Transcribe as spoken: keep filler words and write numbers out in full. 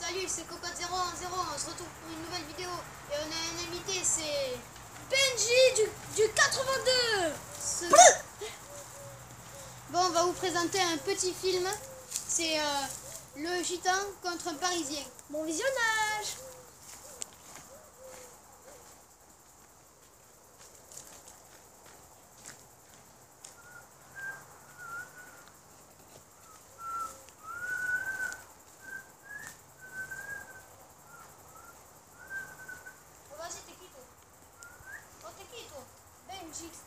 Salut, c'est Cocotte zéro un zéro, on se retrouve pour une nouvelle vidéo. Et on a un invité, c'est Benji du, du quatre-vingt-deux. Ce... Bon, on va vous présenter un petit film. C'est euh, Le Gitan contre un Parisien. Bon visionnage. Vas-y, t'es qui toi? Oh, t'es qui toi? Benji.